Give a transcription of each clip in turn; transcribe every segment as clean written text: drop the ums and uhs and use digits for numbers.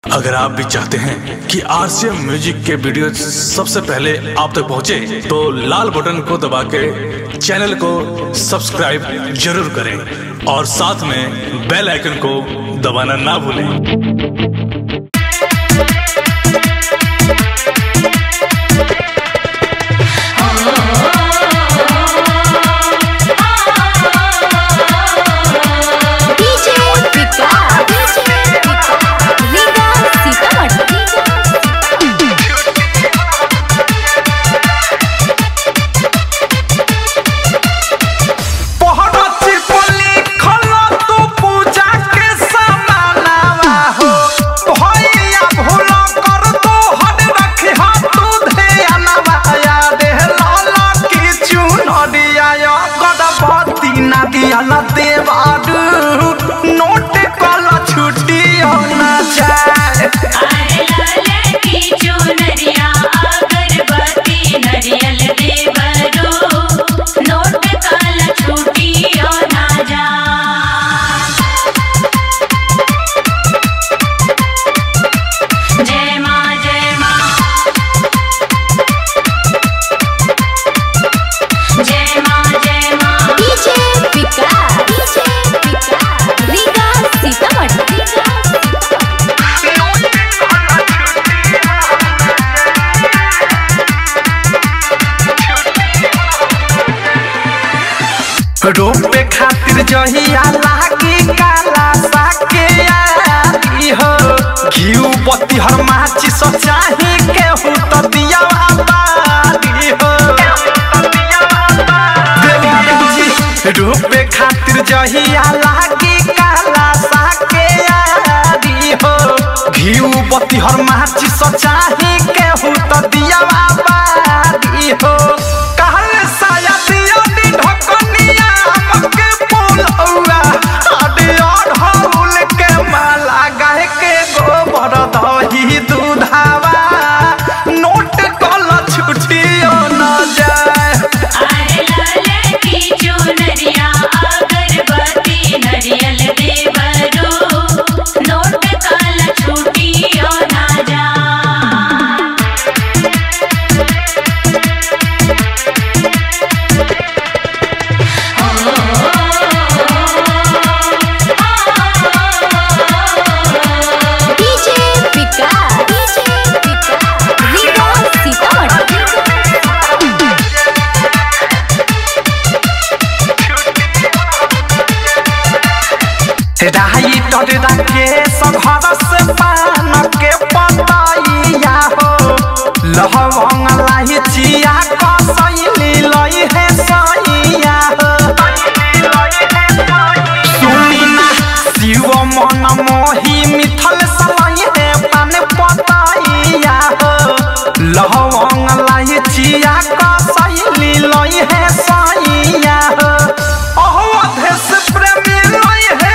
अगर आप भी चाहते हैं कि आरसीएम म्यूजिक के वीडियो सबसे पहले आप तक पहुंचे, तो लाल बटन को दबा के चैनल को सब्सक्राइब जरूर करें और साथ में बेल आइकन को दबाना ना भूलें। नोट कला छुट्टी होना चाहे नरिया अगरबत्ती नरियल देवरो नोट कला छुट्टी होना जय माँ जय माँ जय माँ जय माँ डीजे रोपे खातिर जहिया लागी काला साके आती हो घिउ बत्ती हर माची सो चाही केहू तो दिया बाती हो रोपे खातिर जहिया लागी काला साके आती हो घिउ बत्ती हर माची सो चाही केहू तो दिया बाती हो कहल साया दिया नी ढकनिया के फूल औआ आडे अढ़ौल के माला गाय के गोबर दही दूधावा नोट कल छुटियो न जाए अरे लाले की चुनरिया अगरबत्ती नरियल देवरो नोट कल छुटियो न जाए राही टोरा के सघर से पान के पतैया हो लहंग लाही चिया कसैली लई है सैया हो सुनिना शिव मन मोही मिथल सलई है पान पतैया हो लहंग लाही चिया कसैली लई है सैया हो अवधेश प्रेमी लई है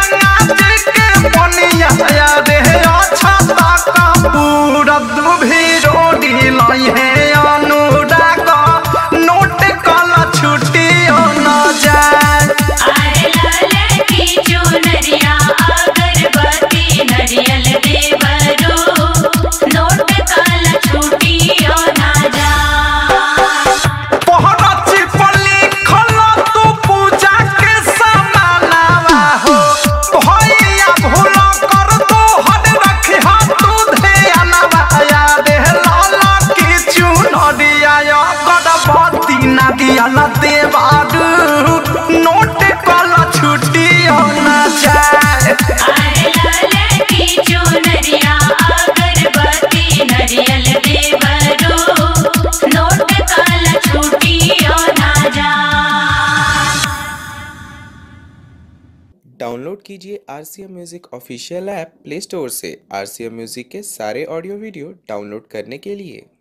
पूरा दुभी रोडी लाई है अनुराग नोट कला छुट्टी न जाए अरे लाले की चुनरिया अगरबत्ती नरियल देवरो नोट कला छुट्टी न जाए पहरा चिपली खला तू पूजा के समानावा हो भैया भूला कर दो हद रखे हाथ तू ध्यानवा दे लाला की चुनरिया गणपति नदिया देवारू नोट कला छुट्टी होना चाहे अरे लाले की चुनरिया अगरबत्ती नरियल देवरो नोट कला छुट्टी होना जाए। डाउनलोड कीजिए RCM music official app play store से आरसीएम म्यूजिक के सारे ऑडियो वीडियो डाउनलोड करने के लिए।